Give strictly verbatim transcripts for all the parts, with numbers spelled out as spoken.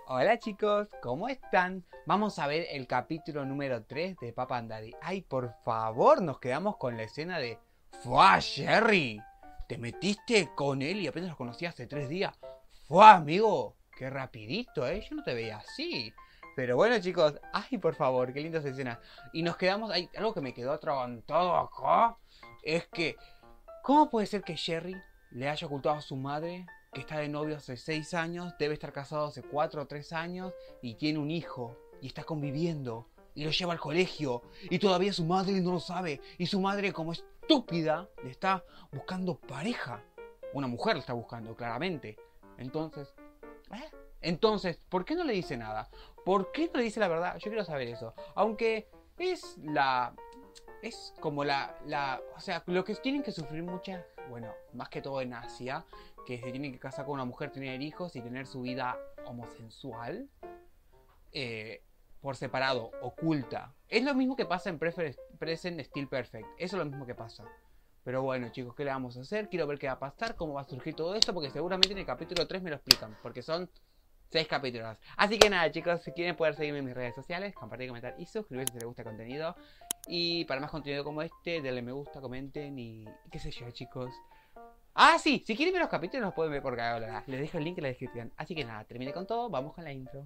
Hola chicos, ¿cómo están? Vamos a ver el capítulo número tres de Papa and Daddy. Ay, por favor, nos quedamos con la escena de... ¡Fua, Jerry! ¿Te metiste con él y apenas lo conocí hace tres días? ¡Fua, amigo! ¡Qué rapidito, eh! Yo no te veía así. Pero bueno chicos, ay, por favor, qué linda esa escena. Y nos quedamos... Ay, algo que me quedó atragantado acá es que... ¿Cómo puede ser que Jerry le haya ocultado a su madre que está de novio hace seis años, debe estar casado hace cuatro o tres años y tiene un hijo y está conviviendo y lo lleva al colegio y todavía su madre no lo sabe y su madre, como estúpida, le está buscando pareja? Una mujer le está buscando, claramente. Entonces, ¿eh? Entonces, ¿por qué no le dice nada? ¿Por qué no le dice la verdad? Yo quiero saber eso. Aunque es la... Es como la, la... O sea, lo que tienen que sufrir muchas... Bueno, más que todo en Asia, que se tienen que casar con una mujer, tener hijos y tener su vida homosensual eh, por separado, oculta. Es lo mismo que pasa en Present Still Perfect. Eso es lo mismo que pasa. Pero bueno chicos, ¿qué le vamos a hacer? Quiero ver qué va a pasar, cómo va a surgir todo esto, porque seguramente en el capítulo tres me lo explican, porque son seis capítulos. Así que nada chicos, si quieren poder seguirme en mis redes sociales, compartir, comentar y suscribirse si les gusta el contenido. Y para más contenido como este, denle me gusta, comenten y qué sé yo chicos. Ah, sí, si quieren ver los capítulos los pueden ver por acá. Les dejo el link en la descripción. Así que nada, terminé con todo, vamos con la intro.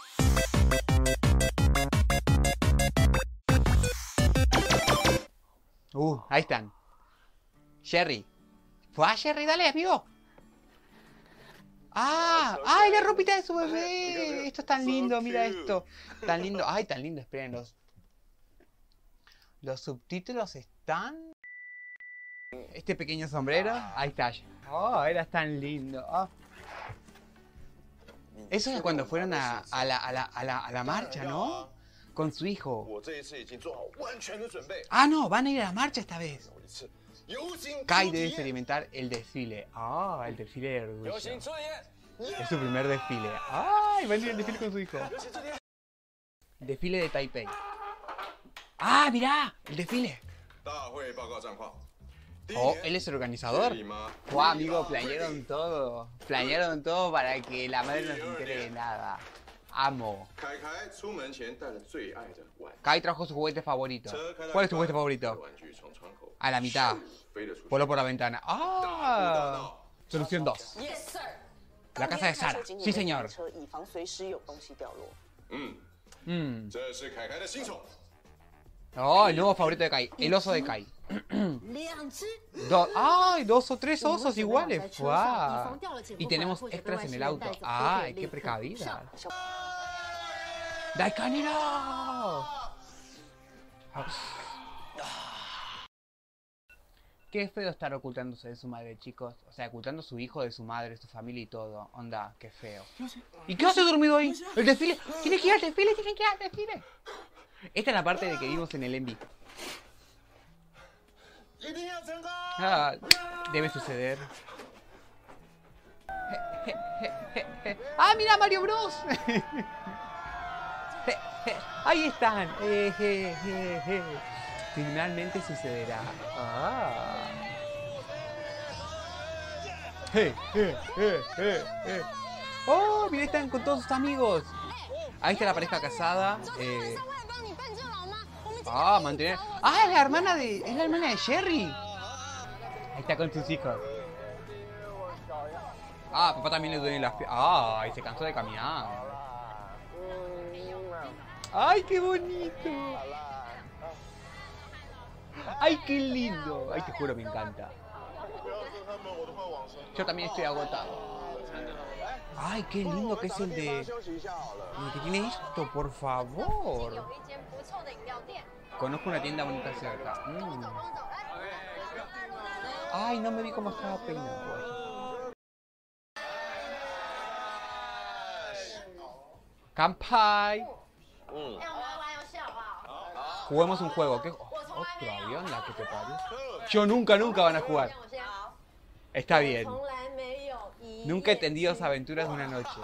Uh, ahí están. Jerry. ¿Fue a Jerry? Dale, amigo. ¡Ah! ¡Ay, la ropita de su bebé! Esto es tan lindo, mira esto. Tan lindo. ¡Ay, tan lindo! Esperen, los... Los subtítulos están... Este pequeño sombrero. Ahí está. ¡Oh, eras tan lindo! Oh. Eso es cuando fueron a, a, la, a, la, a, la, a la marcha, ¿no? Con su hijo. Ah, no, van a ir a la marcha esta vez. Kai debe experimentar el desfile. Ah, el desfile de orgullo. Es su primer desfile. ¡Ay! Va a ir al desfile con su hijo. Desfile de Taipei. ¡Ah, mirá! El desfile. Oh, él es el organizador. Wow, amigo, planearon todo. Planearon todo para que la madre no se entere de nada. Amo. Kai trajo su juguete favorito. ¿Cuál es tu juguete favorito? A la mitad. Voló por la ventana. ¡Ah! Solución dos. La casa de Sara. Sí, señor. Mm. Oh, el nuevo favorito de Kai. El oso de Kai. Do ¡Ay! Dos o tres osos iguales. ¡Wow! Y tenemos extras en el auto. ¡Ay! ¡Qué precavida! ¡Daikaniro! Qué feo estar ocultándose de su madre, chicos. O sea, ocultando a su hijo de su madre, su familia y todo. Onda, qué feo. ¿Y qué hace dormido ahí? ¿El desfile? ¿Tiene que ir al desfile? ¿Tiene que ir al desfile? Esta es la parte de que vimos en el envi. Ah, debe suceder. ¡Ah, mira Mario Bros! Ahí están. Finalmente sucederá. Ah. Oh, mira, están con todos sus amigos. Ahí está la pareja casada. Eh... Ah, mantener. Ah, es la hermana de. Es la hermana de Jerry. Ahí está con sus hijos. Ah, papá también le duele las piernas. Ah, y se cansó de caminar. Ay, qué bonito. Ay, qué lindo. Ay, te juro, me encanta. Yo también estoy agotado. Ay, qué lindo que es el de... El que tiene esto, por favor. Conozco una tienda bonita cerca. Mm. Ay, no me vi cómo estaba peinado. ¡Kanpai! Juguemos un juego. ¿Qué? ¿Otro avión? ¿La que te parió? Yo nunca, nunca van a jugar. Está bien. Nunca he entendido las aventuras de una noche.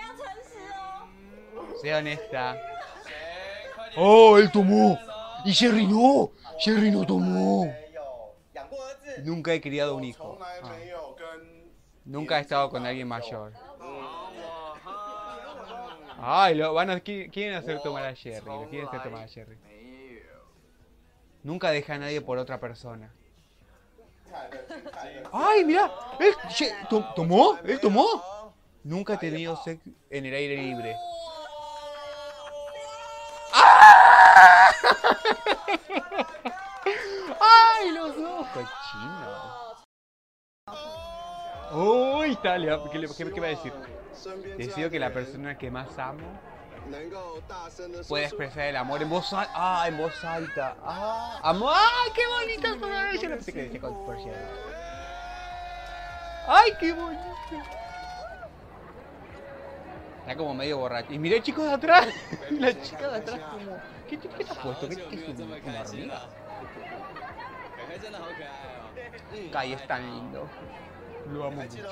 Sea honesta. ¡Oh, él tomó! ¡Y Jerry no! ¡Jerry no tomó! Nunca he criado un hijo. Ah. Nunca he estado con alguien mayor. Ay, lo van a, qui- quieren hacer tomar a Jerry. Lo quieren hacer tomar a Jerry. Nunca deja a nadie por otra persona. ¡Ay, mira! ¿Él ye- to- tomó? ¿Él tomó? Nunca he tenido sexo en el aire libre. ¡Ah! ¡Ay, los dos cochinos! ¡Uy! Dale, ¿qué, le- qué, qué va a decir? Decido que la persona que más amo puede expresar el amor en voz alta. ¡Ah, en voz alta! ¡Ah! ¡Amor! ¡Ay, qué bonito! Yo no pensé que decía con por Jerry. ¡Ay, qué bonito! Está como medio borracho. Y mirá el chico de atrás. La chica de atrás como... ¿Qué, qué, qué te has puesto? ¿Qué, qué es un, una hormiga? Kai es tan lindo. Lo amo mucho.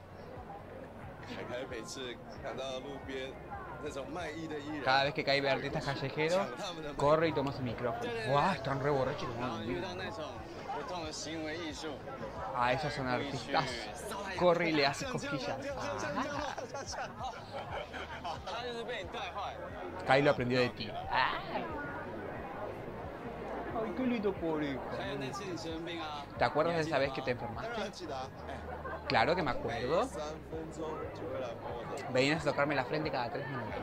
Cada vez que Kai ve artistas callejeros, corre y toma su micrófono. ¡Guau! Están re borrachos. Ah, esos son artistas. Corre y le hace cosquillas. Ah. Kai lo aprendió de ti. Ah. Ay, qué lindo por hijo. ¿Te acuerdas de esa vez que te enfermaste? Claro que me acuerdo. Venías a tocarme la frente cada tres minutos.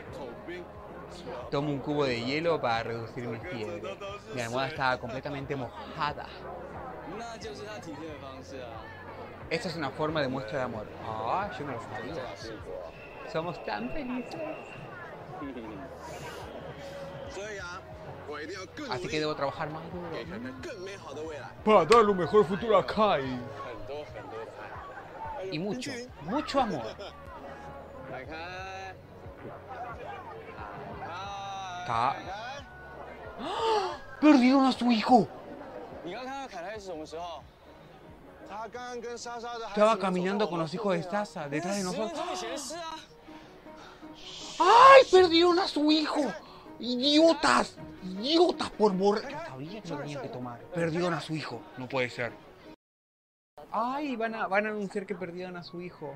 Tomo un cubo de hielo para reducir mi fiebre. Mi almohada estaba completamente mojada. Esta es una forma de muestra de amor. Ah, yo no lo sabía. Somos tan felices. Así que debo trabajar más duro para darle un mejor futuro a Kai. Y mucho, mucho amor. Ka... ¡Ah! ¡Perdieron a su hijo! Estaba caminando con los hijos de Sasa detrás de nosotros. ¡Ay! ¡Perdieron a su hijo! ¡Idiotas! ¡Idiotas por borrar! Yo sabía que lo tenían que tomar. Perdieron a su hijo. No puede ser. ¡Ay! Van a, van a anunciar que perdieron a su hijo.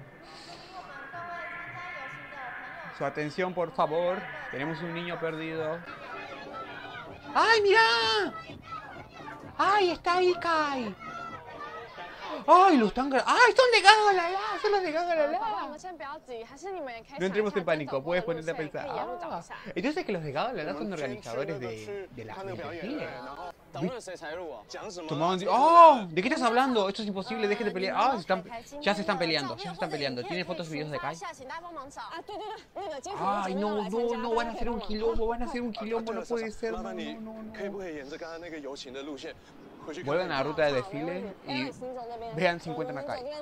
Su atención, por favor. Tenemos un niño perdido. ¡Ay, mira! ¡Ay, está ahí, Kai! ¡Ay, lo están grabando! ¡Ay, son de Gagalala! ¡Son los de Gagalala! No entremos en pánico, puedes ponerte a pensar. Ah, entonces que los de Gagalala son organizadores de, de la del desfile. Tomaban... ¡Oh! ¿De qué estás hablando? Esto es imposible, dejen de pelear. ¡Ah! Se están... Ya se están peleando, ya se están peleando. ¿Tiene fotos y videos de Kai? ¡Ay, no, no, no! Van a hacer un quilombo, van a hacer un quilombo, no puede ser. No, no, no, no. Vuelvan a la ruta de desfile y vean si encuentran a Kai.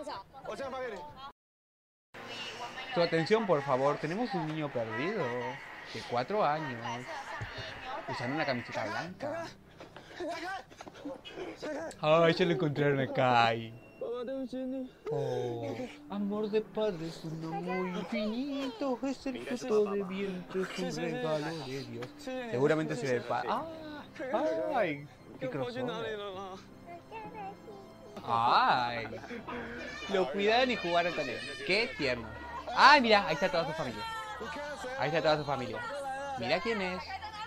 Tu atención, por favor. Tenemos un niño perdido de cuatro años usando una camiseta blanca. Ay, ya lo encontraron a Kai. Oh, amor de padre es un amor infinito, es el fruto de vientre, es un regalo de Dios. Seguramente se ve padre. Ah, ay, qué crossover. Ay, lo cuidaron y jugaron con él. Qué tierno. Ay, mira, ahí está toda su familia. Ahí está toda su familia. Mira quién es.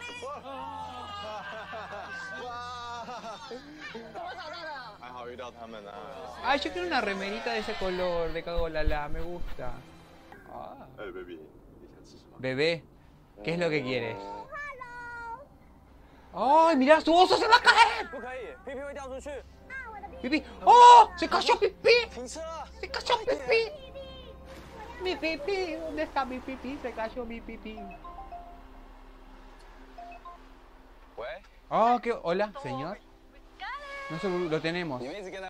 Ay, yo quiero una remerita de ese color, de Gagalala, me gusta. Ah. Bebé, ¿qué es lo que quieres? ¡Ay, mira, su oso se va a caer! ¡Pipí! ¡Oh! ¡Se cayó Pipí! ¡Se cayó Pipí! ¡Mi Pipí! ¿Dónde está mi Pipí? Se cayó mi Pipí. Oh, ¿qué? Hola, señor. No sé, lo tenemos.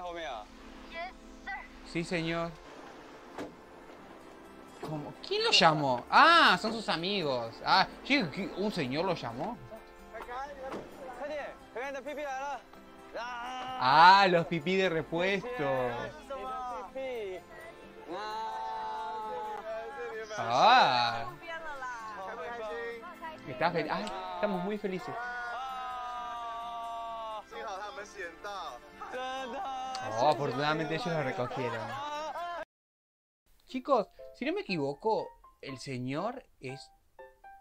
Sí, señor. ¿Cómo? ¿Quién lo llamó? Ah, son sus amigos. Ah, sí, ¿un señor lo llamó? Ah, los pipí de repuesto. Ah. ¿Estás feliz? Ay, estamos muy felices. Oh, afortunadamente ellos lo recogieron. Chicos, si no me equivoco, el señor es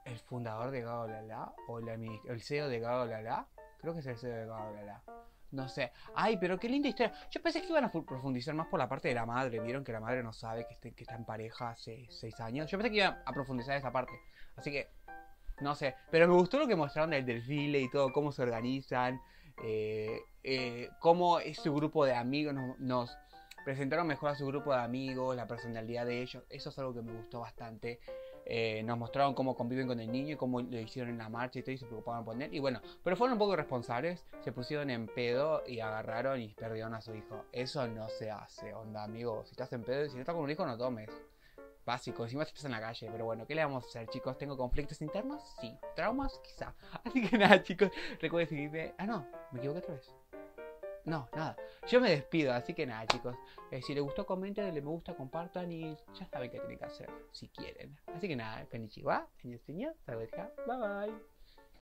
el fundador de Gao Lala o el, adminis- el C E O de Gao Lala. Creo que es el C E O de Gao Lala. No sé. Ay, pero qué linda historia. Yo pensé que iban a fu- profundizar más por la parte de la madre. Vieron que la madre no sabe que, este- que está en pareja hace seis años. Yo pensé que iban a profundizar esa parte. Así que, no sé. Pero me gustó lo que mostraron del desfile y todo, cómo se organizan. Eh, eh, cómo es su grupo de amigos. Nos, nos presentaron mejor a su grupo de amigos, la personalidad de ellos. Eso es algo que me gustó bastante. Eh, nos mostraron cómo conviven con el niño y cómo lo hicieron en la marcha y todo y se preocupaban por él. Y bueno, pero fueron un poco responsables, se pusieron en pedo y agarraron y perdieron a su hijo. Eso no se hace, onda, amigo. Si estás en pedo y si no estás con un hijo, no tomes. Básico, encima si estás en la calle. Pero bueno, ¿qué le vamos a hacer, chicos? ¿Tengo conflictos internos? Sí. ¿Traumas? Quizá. Así que nada, chicos, recuerden seguirme. Ah, no, me equivoqué otra vez. No, nada. Yo me despido, así que nada, chicos. Eh, si les gustó, comenten, denle me gusta, compartan y ya saben qué tienen que hacer si quieren. Así que nada, Konnichiwa, señor, señor, bye bye.